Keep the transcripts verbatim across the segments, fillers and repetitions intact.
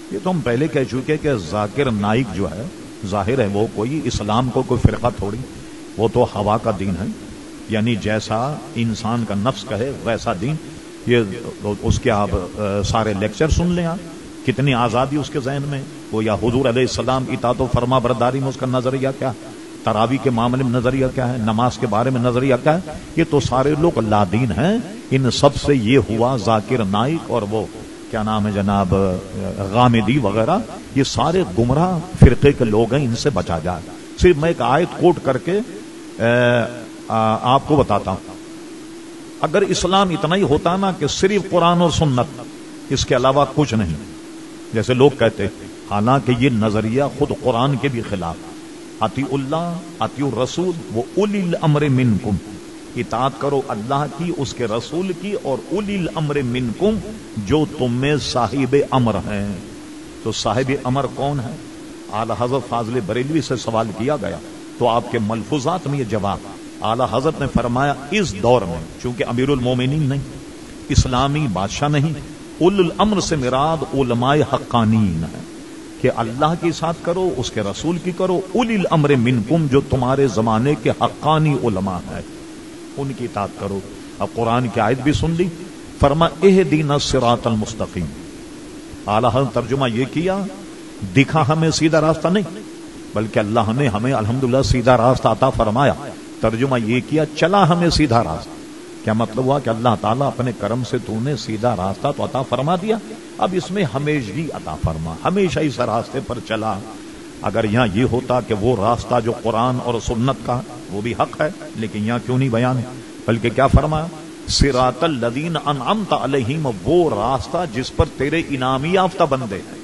یہ تو ہم پہلے کہہ چکے کہ ذاکر نائک جو ہے ظاہر ہے وہ کوئی اسلام کو کوئی فرقہ تھوڑی، وہ تو ہوا کا دین ہے، یعنی جیسا انسان کا نفس کہے ویسا دین. یہ اس کے آپ سارے لیکچر سن لیں، آپ کتنی آزادی اس کے ذہن میں. وہ یا حضور علیہ السلام اطاعت و فرما برداری میں اس کا نظریہ کیا ہے، تراویح کے معاملے میں نظریہ کیا ہے، نماز کے بارے میں نظریہ کیا ہے. یہ تو سارے لوگ لادین ہیں. ان سب سے یہ ہوا ذاکر نائک اور وہ کیا نام ہے جناب غامدی وغیرہ، یہ سارے گمراہ فرقے کے لوگ ہیں، ان سے بچا جائے. صرف میں ایک آیت کوٹ کر کے آپ کو بتاتا ہوں. اگر اسلام اتنا ہی ہوتا نا کہ صرف قرآن اور سنت، اس کے علاوہ کچھ نہیں، جیسے لوگ کہتے، حالانکہ یہ نظریہ خود قرآن کے بھی خلاف. اطیعوا اللہ اطیعوا الرسول و اولی الامر منکم، اطاعت کرو اللہ کی، اس کے رسول کی، اور اولی الامر منکم، جو تم میں صاحب امر ہیں. تو صاحب امر کون ہے؟ اعلی حضرت فاضل بریلوی سے سوال کیا گیا تو آپ کے ملفوظات میں یہ جواب. اعلی حضرت نے فرمایا اس دور میں چونکہ امیر المومنین نہیں، اسلامی بادشاہ نہیں، اول الامر سے مراد علماء حقانین ہے کہ اللہ کی اطاعت کرو، اس کے رسول کی کرو. اولی الامر منکم، جو تمہارے زمانے کے حقانی علماء ہیں ان کی اطاعت کرو. اب قرآن کی آیت بھی سن لی، فرما اہدنا الصراط المستقیم. اعلیٰ حضرت ترجمہ یہ کیا، دکھا ہمیں سیدھا راستہ نہیں بلکہ اللہ نے ہمیں الحمدللہ سیدھا راستہ عطا فرمایا. ترجمہ یہ کیا، چلا ہمیں سیدھا راستہ. کیا مطلب ہوا کہ اللہ تعالیٰ اپنے کرم سے تو نے سیدھا راستہ تو عطا فرما دیا، اب اس میں ہمیشگی عطا فرما، ہمیشہ اس راستے پر چلا. اگر یہاں یہ ہوتا کہ وہ راستہ جو قرآن اور سنت کا وہ بھی حق ہے، لیکن یہاں کیوں نہیں بیان ہے، بلکہ کیا فرمایا، صراط الذین انعمت علیہم، وہ راستہ جس پر تیرے انعامی یافتہ بندے ہیں.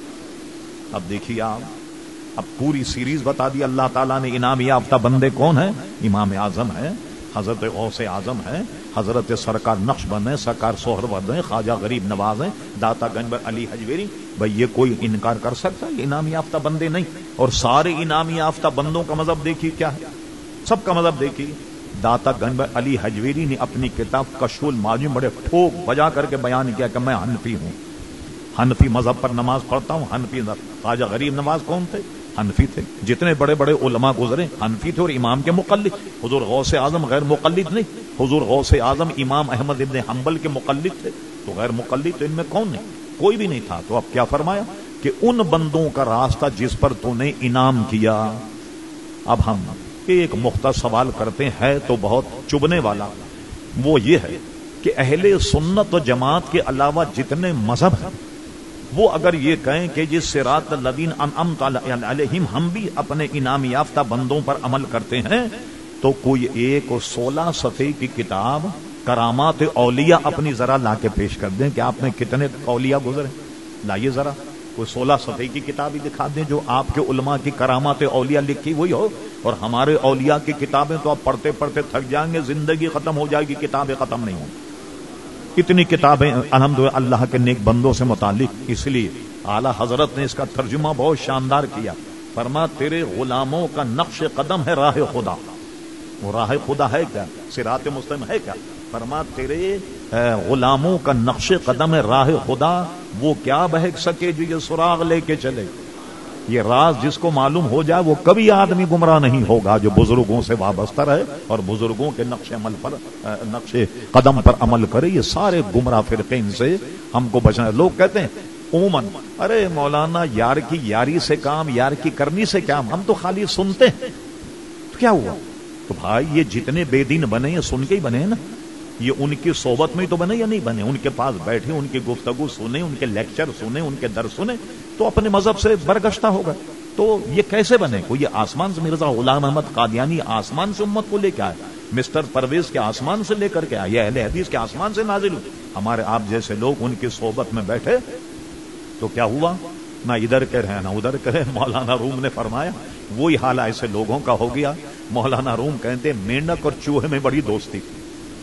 اب دیکھیے آپ، اب پوری سیریز بتا دی اللہ تعالیٰ نے. انعامی یافتہ بندے کون ہیں؟ امام اعظم ہے، حضرت غوث اعظم ہے، حضرت سرکار نقش بند ہے، سرکار سہرورد ہیں، خواجہ غریب نواز ہیں، داتا گنج علی حجویری. بھائی یہ کوئی انکار کر سکتا ہے؟ یہ انعامی یافتہ بندے نہیں. اور سارے انعامی یافتہ بندوں کا مذہب دیکھیے کیا ہے، سب کا مذہب دیکھیے. داتا گنج علی حجویری نے اپنی کتاب کشف المعانی بڑے ٹھوک بجا کر کے بیان کیا کہ میں حنفی ہوں، حنفی مذہب پر نماز پڑھتا ہوں. حنفی خواجہ غریب نواز کون تھے؟ حنفی تھے. جتنے بڑے بڑے علماء گزرے حنفی تھے اور امام کے مقلد. حضور غوث اعظم غیر مقلد نہیں، حضور غوث اعظم امام احمد ابن حنبل کے مقلد تھے. تو غیر مقلد تو ان میں کون نہیں؟ کوئی بھی نہیں تھا. تو اب کیا فرمایا کہ ان بندوں کا راستہ جس پر تو نے انعام کیا. اب ہم ایک مختصر سوال کرتے ہیں تو بہت چبھنے والا، وہ یہ ہے کہ اہل سنت و جماعت کے علاوہ جتنے مذہب ہیں وہ اگر یہ کہیں کہ جس صراط الذین انعمت علیہم ہم بھی اپنے انعام یافتہ بندوں پر عمل کرتے ہیں، تو کوئی ایک اور سولہ صفحے کی کتاب کرامات اولیاء اپنی ذرا لا کے پیش کر دیں کہ آپ نے کتنے اولیاء گزرے. لائیے ذرا کوئی سولہ صفحے کی کتاب ہی دکھا دیں جو آپ کے علماء کی کرامات اولیاء لکھی ہوئی ہو. اور ہمارے اولیاء کی کتابیں تو آپ پڑھتے پڑھتے تھک جائیں گے، زندگی ختم ہو جائے گی، کتابیں ختم نہیں ہوں. اتنی کتابیں الحمدللہ اللہ کے نیک بندوں سے متعلق. اس لیے اعلیٰ حضرت نے اس کا ترجمہ بہت شاندار کیا. فرما تیرے غلاموں کا نقش قدم ہے راہ خدا. وہ راہ خدا ہے کیا؟ صراط مستقیم ہے کیا؟ فرما تیرے غلاموں کا نقش قدم ہے راہ خدا، وہ کیا بہک سکے جو یہ سراغ لے کے چلے. یہ راز جس کو معلوم ہو جائے وہ کبھی آدمی گمراہ نہیں ہوگا، جو بزرگوں سے وابستہ رہے اور بزرگوں کے نقش عمل پر نقش قدم پر عمل کرے. یہ سارے گمراہ فرقے ان سے ہم کو بچنا. لوگ کہتے ہیں عموماً ارے مولانا یار کی یاری سے کام، یار کی کرنی سے کام، ہم تو خالی سنتے ہیں. تو کیا ہوا؟ تو بھائی یہ جتنے بے دین بنے یہ سن کے ہی بنے نا، یہ ان کی صحبت میں ہی تو بنے یا نہیں بنے؟ ان کے پاس بیٹھے، ان کی گفتگو سنے، ان کے لیکچر سنے، ان کے درس سنے تو اپنے مذہب سے برگشتہ ہو گئے. تو یہ کیسے بنے؟ کوئی آسمان سے مرزا غلام احمد قادیانی آسمان سے امت کو لے کے آئے، مسٹر پرویز کے آسمان سے لے کر کے آئے، اہل حدیث کے آسمان سے نازل ہوئے. ہمارے آپ جیسے لوگ ان کی صحبت میں بیٹھے تو کیا ہوا؟ نہ ادھر کے رہے نہ ادھر کے رہے. مولانا روم نے فرمایا وہی حال ایسے لوگوں کا ہو گیا. مولانا روم کہتے مینڈک اور چوہے میں بڑی دوستی تھی.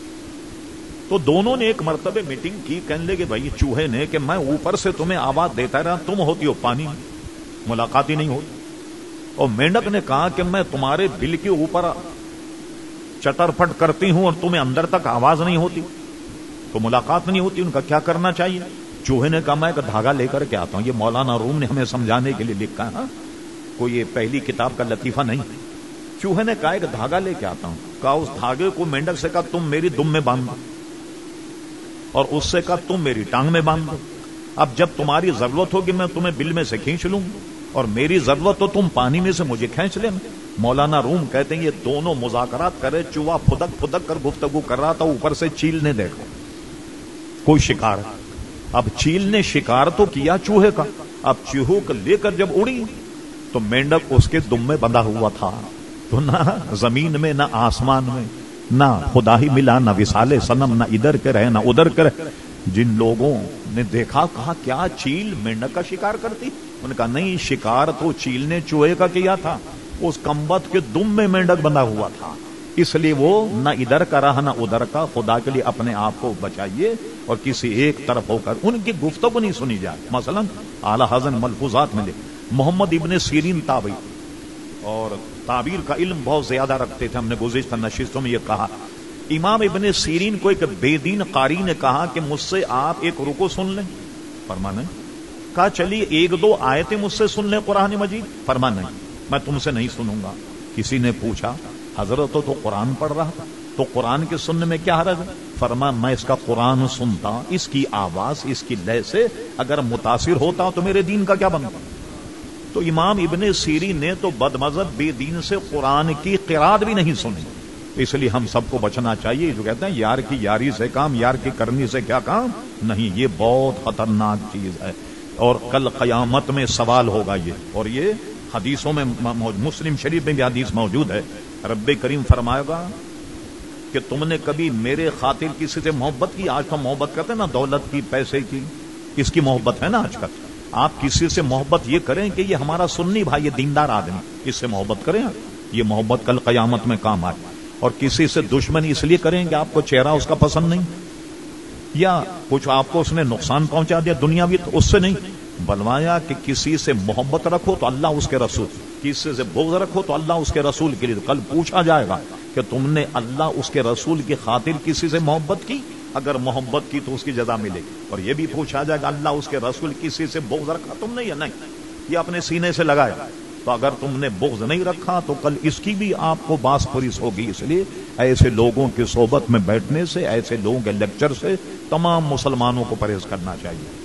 تو دونوں نے ایک مرتبہ میٹنگ کی، کہنے لگے بھائی چوہے نے کہ میں اوپر سے تمہیں آواز دیتا رہا، تم ہوتی ہو پانی میں، ملاقات ہی نہیں ہوتی. اور مینڈک نے کہا کہ میں تمہارے بل کے اوپر چٹر پٹ کرتی ہوں اور تمہیں اندر تک آواز نہیں ہوتی، تو ملاقات نہیں ہوتی. ان کا کیا کرنا چاہیے؟ چوہے نے کہا میں ایک دھاگا لے کر کے آتا ہوں. یہ مولانا روم نے ہمیں سمجھانے کے لیے لکھا ہے, کوئی یہ پہلی کتاب کا لطیفہ نہیں. چوہے نے کہا ایک دھاگا لے کے آتا ہوں. کہا اس دھاگے کو مینڈک سے کہا تم میری دم میں باندھ دو, اور اس سے کہا تم میری ٹانگ میں باندھ دو. اب جب تمہاری ضرورت ہوگی میں تمہیں بل میں سے کھینچ لوں, اور میری ضرورت ہو تم پانی میں سے مجھے کھینچ لینا. مولانا روم کہتے ہیں یہ دونوں مذاکرات کرے, چوہا پھدک پھدک کر گفتگو کر رہا تھا, اوپر سے چیل نے دیکھا کوئی شکار. اب چیل نے شکار تو کیا چوہے کا, اب چوہوں کو لے کر جب اڑی تو مینڈک اس کے دم میں بندھا ہوا تھا. تو نہ زمین میں نہ آسمان میں نہ خدا ہی ملا, نہ وصال صنم, نہ ادھر کے رہے نہ ادھر کے رہے. جن لوگوں نے دیکھا کہا کیا چیل مینڈک کا شکار کرتی؟ انہوں نے کہا نہیں, شکار تو چیل نے چوہے کا کیا تھا, اس کمبخت کے دم میں مینڈک بندھا ہوا تھا, اس لیے وہ نہ ادھر کا رہا نہ ادھر کا. خدا کے لیے اپنے آپ کو بچائیے اور کسی ایک طرف ہو کر ان کی گفتگو نہیں سنی جائے. مثلا اعلی حضرت ملفوظات میں لکھ محمد ابن سیرین تابعی اور تعبیر کا علم بہت زیادہ رکھتے تھے. ہم نے گزشتہ نشستوں میں یہ کہا, امام ابن سیرین کو ایک بے دین قاری نے کہا کہ مجھ سے آپ ایک رکو سن لیں. فرمایا نہیں. کہا چلیے ایک دو آیتیں مجھ سے سن لیں قرآن مجید. فرمایا نہیں, میں تم سے نہیں سنوں گا. کسی نے پوچھا حضرت تو, تو قرآن پڑھ رہا تھا, تو قرآن کے سننے میں کیا حرج ہے؟ فرمایا میں اس کا قرآن سنتا, اس کی آواز اس کی لے سے اگر متاثر ہوتا تو میرے دین کا کیا بنتا. تو امام ابن سیرین نے تو بد مذہب بے دین سے قرآن کی قرات بھی نہیں سنی. اس لیے ہم سب کو بچنا چاہیے. جو کہتے ہیں یار کی یاری سے کام, یار کی کرنی سے کیا کام نہیں, یہ بہت خطرناک چیز ہے. اور کل قیامت میں سوال ہوگا یہ, اور یہ حدیثوں میں مسلم شریف میں بھی حدیث موجود ہے. رب کریم فرمائے گا کہ تم نے کبھی میرے خاطر کسی سے محبت کی؟ آج تو محبت کرتے ہیں نا دولت کی, پیسے کی, اس کی محبت ہے نا آج کل. آپ کسی سے محبت یہ کریں کہ یہ ہمارا سنی بھائی, یہ دیندار آدمی, اس سے محبت کریں, یہ محبت کل قیامت میں کام آئے. اور کسی سے دشمنی اس لیے کریں کہ آپ کو چہرہ اس کا پسند نہیں, یا کچھ آپ کو اس نے نقصان پہنچا دیا دنیاوی, تو اس سے نہیں. بلوایا کہ کسی سے محبت رکھو تو اللہ اس کے رسول, کسی سے بغض رکھو تو اللہ اس کے رسول کے لیے. کل پوچھا جائے گا کہ تم نے اللہ اس کے رسول کی خاطر کسی سے محبت کی؟ اگر محبت کی تو اس کی جزا ملے گی. اور یہ بھی پوچھا جائے گا اللہ اس کے رسول کسی سے بغض رکھا تم نے یا نہیں, یہ اپنے سینے سے لگائے. تو اگر تم نے بغض نہیں رکھا تو کل اس کی بھی آپ کو باس پرس ہوگی. اس لیے ایسے لوگوں کی صحبت میں بیٹھنے سے, ایسے لوگوں کے لیکچر سے تمام مسلمانوں کو پرہیز کرنا چاہیے.